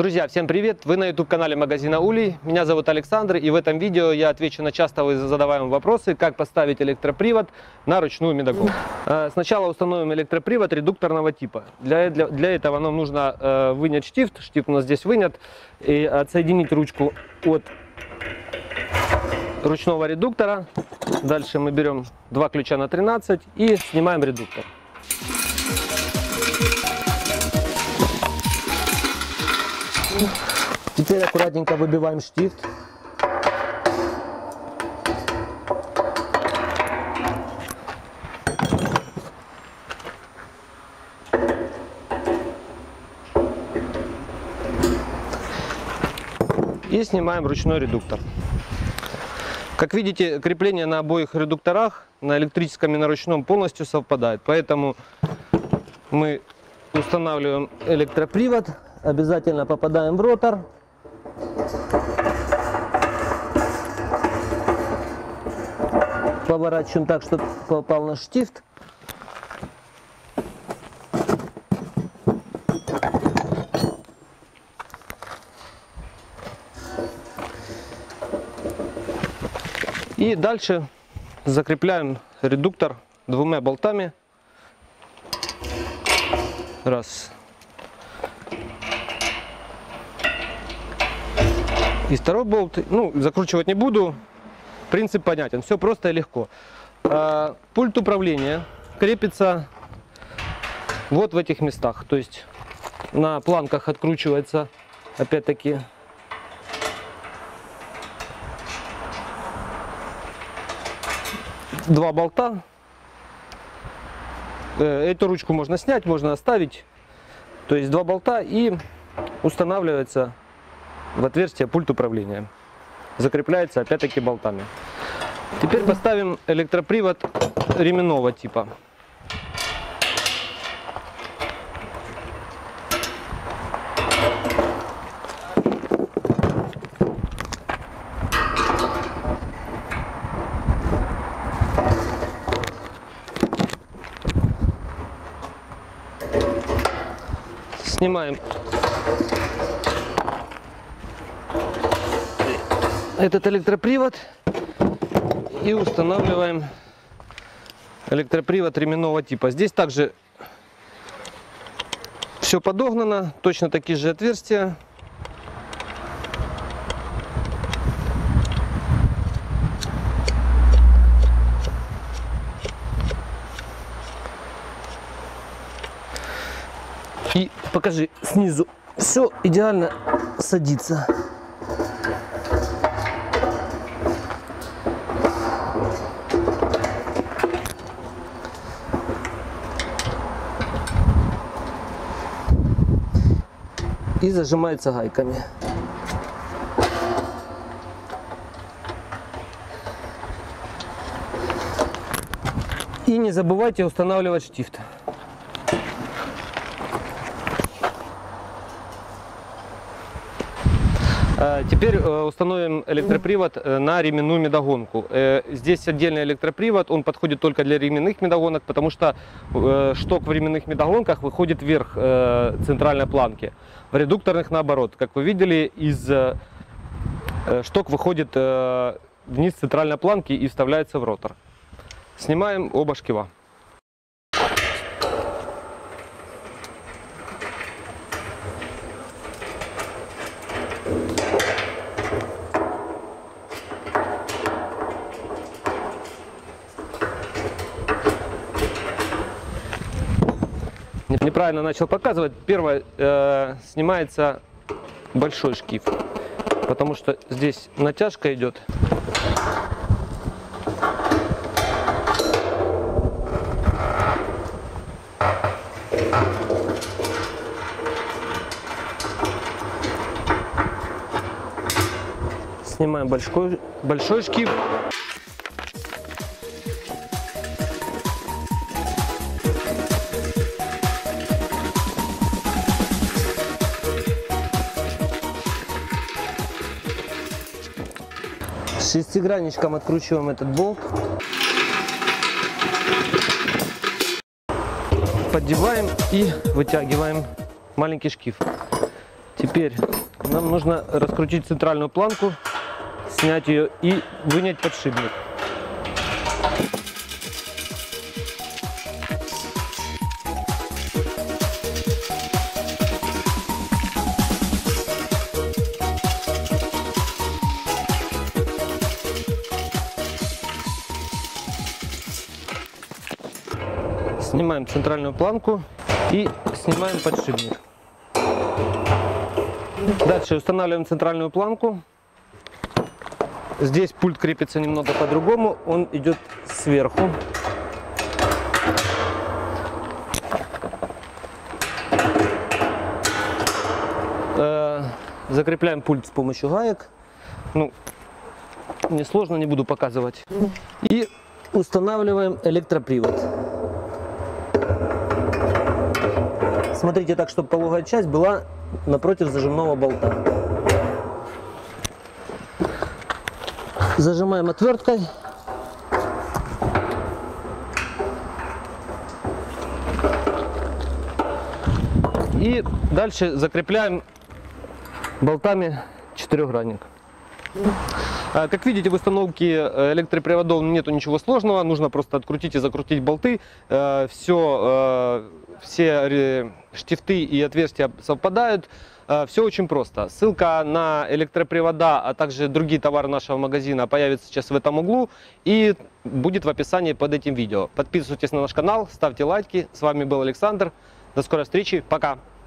Друзья, всем привет! Вы на YouTube-канале магазина Улей. Меня зовут Александр, и в этом видео я отвечу на часто задаваемые вопросы, как поставить электропривод на ручную медоголовку. Сначала установим электропривод редукторного типа. Для этого нам нужно вынять штифт. Штифт у нас здесь вынят. И отсоединить ручку от ручного редуктора. Дальше мы берем два ключа на 13 и снимаем редуктор. Теперь аккуратненько выбиваем штифт. И снимаем ручной редуктор. Как видите, крепление на обоих редукторах, на электрическом и на ручном, полностью совпадает. Поэтому мы устанавливаем электропривод, обязательно попадаем в ротор. Поворачиваем так, чтобы попал наш штифт. И дальше закрепляем редуктор двумя болтами. Раз. И второй болт, закручивать не буду. Принцип понятен, все просто и легко. Пульт управления крепится вот в этих местах. То есть на планках откручивается, опять-таки, два болта. Эту ручку можно снять, можно оставить. То есть два болта, и устанавливается в отверстие пульт управления. Закрепляется опять-таки болтами. Теперь поставим электропривод ременного типа. Снимаем этот электропривод и устанавливаем электропривод ременного типа. Здесь также все подогнано, точно такие же отверстия. И покажи снизу, все идеально садится. И зажимается гайками. И не забывайте устанавливать штифт. Теперь установим электропривод на ременную медогонку. Здесь отдельный электропривод, он подходит только для ременных медогонок, потому что шток в ременных медогонках выходит вверх центральной планки. В редукторных наоборот. Как вы видели, шток выходит вниз центральной планки и вставляется в ротор. Снимаем оба шкива. Неправильно начал показывать. Первое, снимается большой шкив, потому что здесь натяжка идет. Снимаем большой шкив. Шестигранничком откручиваем этот болт. Поддеваем и вытягиваем маленький шкив. Теперь нам нужно раскрутить центральную планку, снять ее и вынять подшипник. Снимаем центральную планку и снимаем подшипник. Дальше устанавливаем центральную планку. Здесь пульт крепится немного по-другому, он идет сверху. Закрепляем пульт с помощью гаек. Ну, несложно, не буду показывать. И устанавливаем электропривод. Смотрите так, чтобы пологая часть была напротив зажимного болта. Зажимаем отверткой. И дальше закрепляем болтами четырехгранник. Как видите, в установке электроприводов нету ничего сложного, нужно просто открутить и закрутить болты. Все штифты и отверстия совпадают. Все очень просто. Ссылка на электропривода, а также другие товары нашего магазина появится сейчас в этом углу и будет в описании под этим видео. Подписывайтесь на наш канал, ставьте лайки. С вами был Александр. До скорой встречи. Пока.